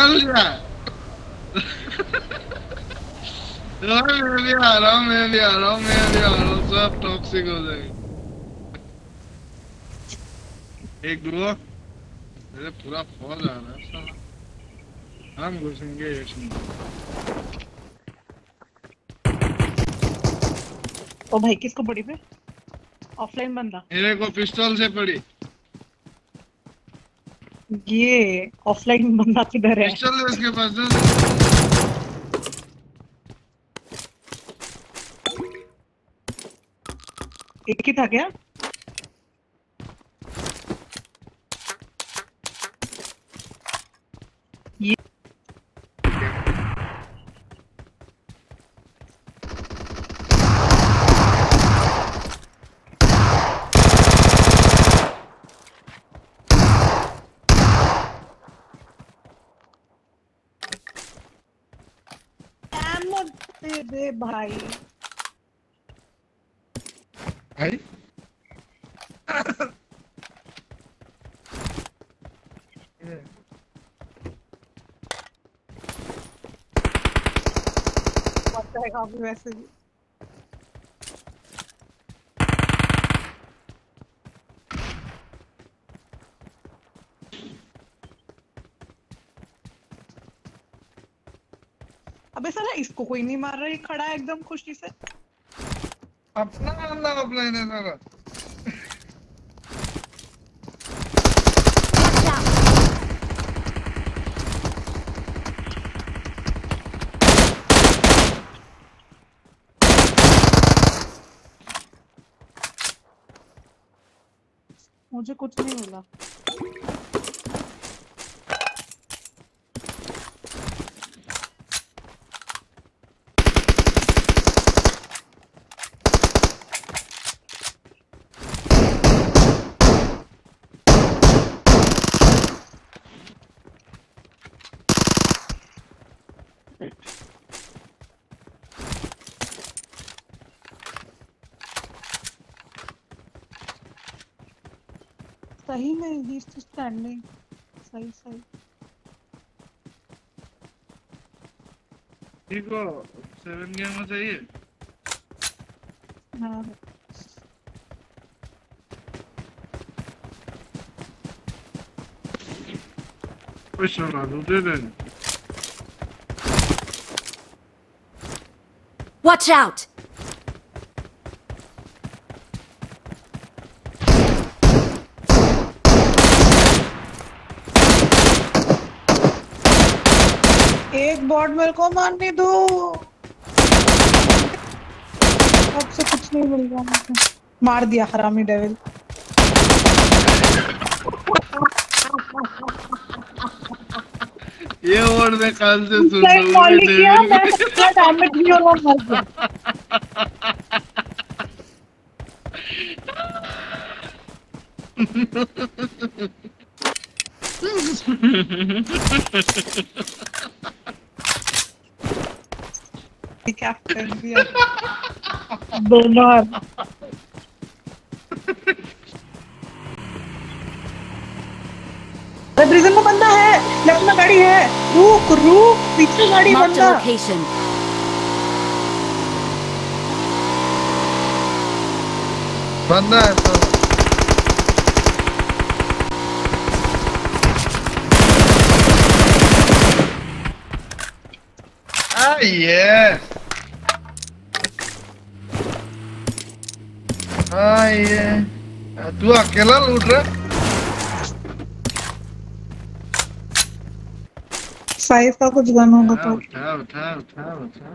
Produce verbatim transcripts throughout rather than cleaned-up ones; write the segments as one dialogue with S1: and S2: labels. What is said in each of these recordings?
S1: लिया। मैं भी आ रहा हूँ, मैं भी आ रहा हूँ, मैं भी आ रहा हूँ, सब टॉक्सिक हो जाएंगे। एक दो मेरे पूरा फौज आ रहा है साला, हम घुसेंगे इसमें।
S2: ओ भाई किसको पड़ी पे? ऑफलाइन बंदा
S1: मेरे को पिस्तौल से पड़ी।
S2: ये ऑफलाइन बंदा किधर है?
S1: पिस्तौल है उसके पास।
S2: एक ही था क्या? ये दे दे भाई
S1: भाई
S2: काफी वैसे भी। अबे साला इसको कोई नहीं मार रहा, ये खड़ा है एकदम खुशी से।
S1: अपना बंदा ऑफलाइन है सारा।
S2: मुझे कुछ नहीं मिला। सही में ही स्टैंडिंग सही सही।
S1: ठीक हो सेवन गेम में चाहिए।
S2: हाँ
S1: पैसा ना दे दे।
S3: Watch out!
S2: एक बॉट मेरे को मारने दो, अब से कुछ नहीं मिल रहा मुझे। मार दिया हरामी डेविल।
S1: ये वर्ड में काल से सुन
S2: रहा हूँ। किया मैं इतना डैमेज भी और वो मर गया। कैप्टन दिया दोनों। प्रिजन में बंदा है, लेफ्ट में गाड़ी है। रुक रुक पीछे गाड़ी बंदा।
S1: बंदा है तो ये हाँ ये तू अकेला लूट रहा।
S2: साइज का कुछ गन होगा तो
S1: उठा उठा उठा उठा।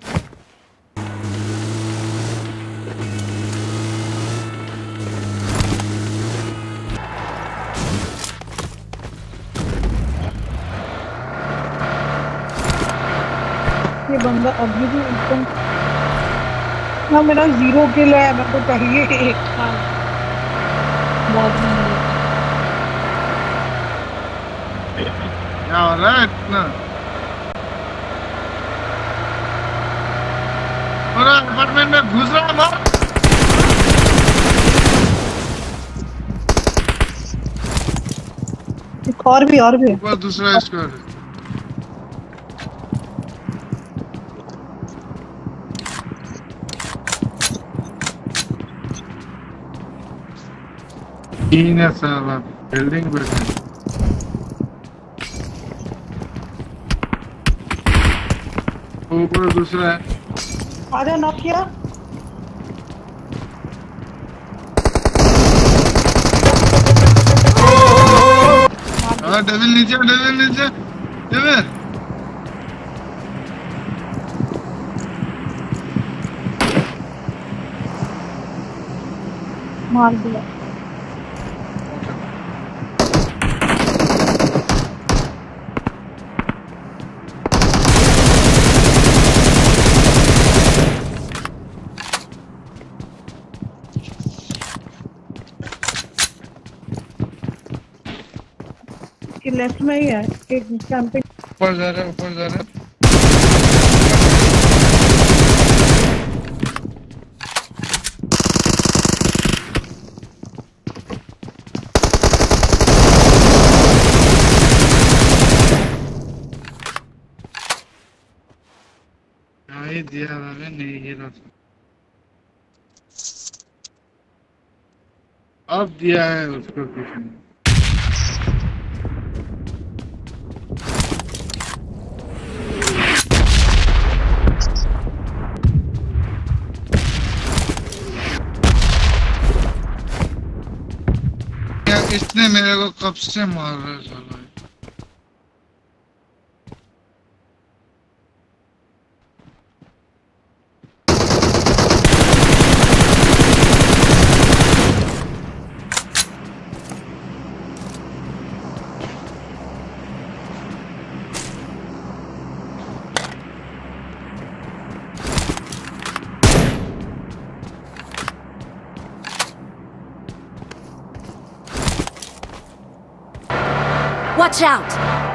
S2: ये बंदा अभी भी एकदम ना। मेरा जीरो किल है, मेरे को चाहिए एक था। बहुत
S1: क्या हो रहा है इतना? पूरा अपार्टमेंट में घुस रहा है।
S2: एक और भी और भी
S1: ऊपर दूसरा स्क्वाड है। तीन है साला बिल्डिंग बैठे ऊपर दूसरा है
S2: आजा नॉक किया
S1: हाँ डेविल नीचे डेविल नीचे डेविल
S2: मार दिया कि लेफ्ट में ही है एक कैंपिंग
S1: ऊपर जा रहा है ऊपर जा रहा है नहीं दिया मैंने नहीं गिरा अब दिया है उसको किसी ने इसने मेरे को कब से मार रहा है साला
S3: Watch out!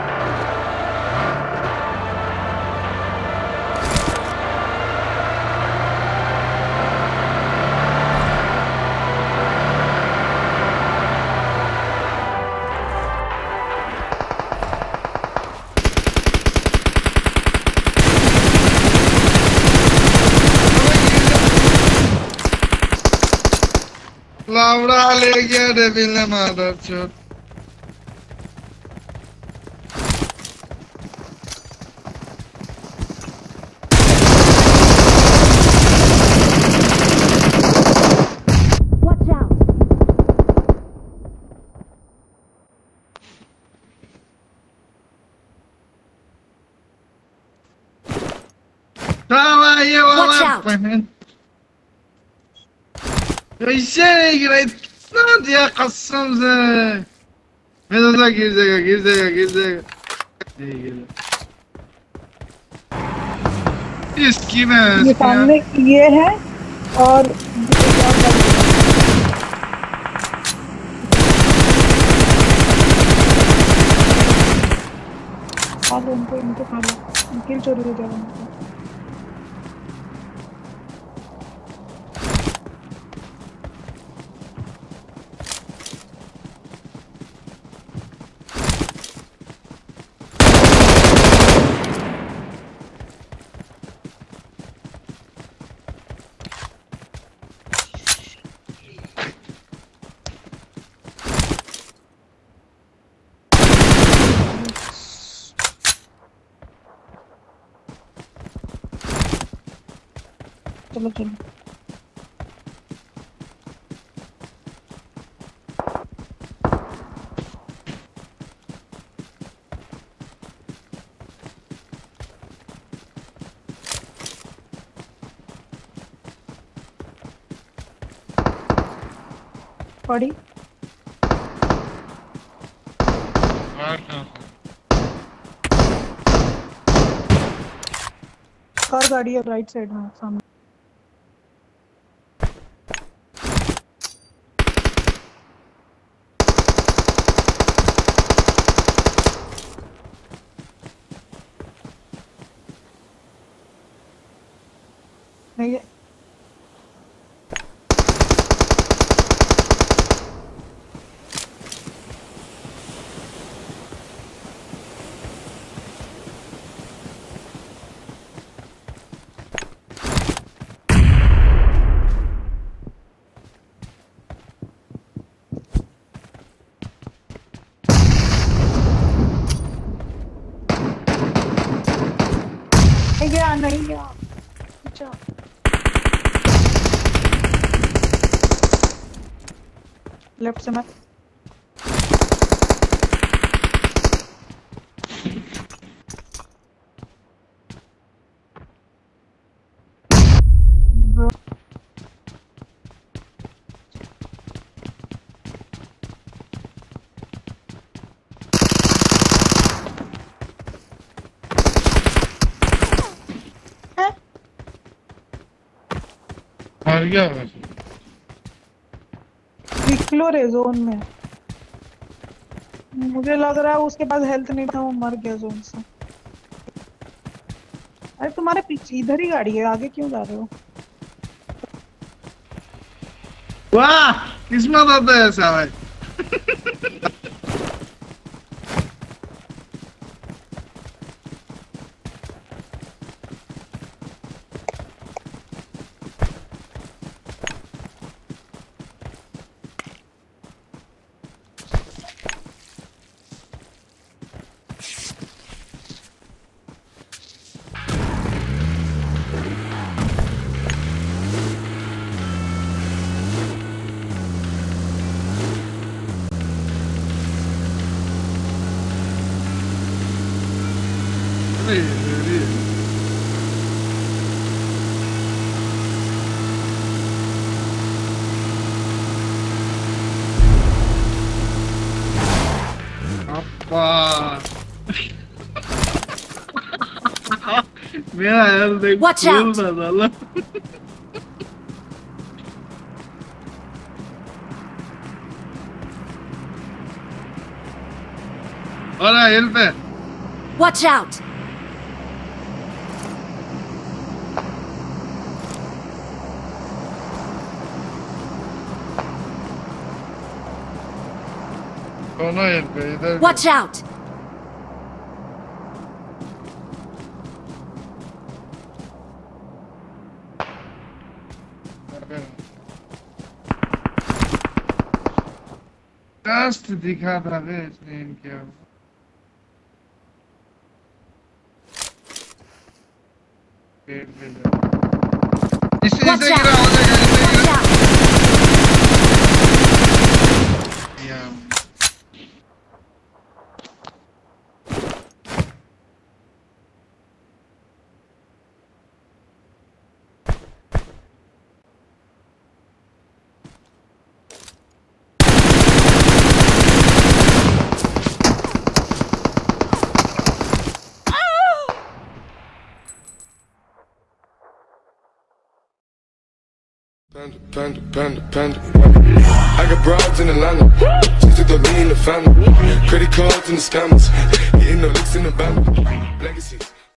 S1: लावड़ा ले गया डेविल ने मार चोट
S3: Watch out!
S1: साला ये
S3: Watch
S1: वाला
S3: out!
S1: पहन कैसे नहीं गिरा इतना दिया कसम से मैं सोचा गिर जाएगा गिर जाएगा गिर जाएगा नहीं गिरा इसकी मैं
S2: ये सामने ये है और खा लो उनको इनको खा लो किल चोरी हो जाएगा उनको चलो चलो पड़ी कार गाड़ी है राइट साइड में सामने नहीं है नहीं गया नहीं गया अच्छा लेफ्ट से मैं
S1: मर गया वैसे।
S2: निकलो रे जोन में मुझे लग रहा है उसके पास हेल्थ नहीं था वो मर गया जोन से। अरे तुम्हारे पीछे इधर ही गाड़ी है आगे क्यों जा रहे हो?
S1: वाह किस्मत होता है ऐसा भाई। मेरा हेल्थ एक फूल था साला। और हेल्प है।
S3: Watch out!
S1: दोनों हेल्प है इधर।
S3: Watch out! जस्ट दिखा था वे इसने इनके पेट पे इसे इसे गिरा हो जाएगा इसे गिरा या
S4: Panda, panda, panda, panda. I got broads in Atlanta. She took the lean in the family. Credit cards in the scammers. Getting no licks in the bank. Legacies.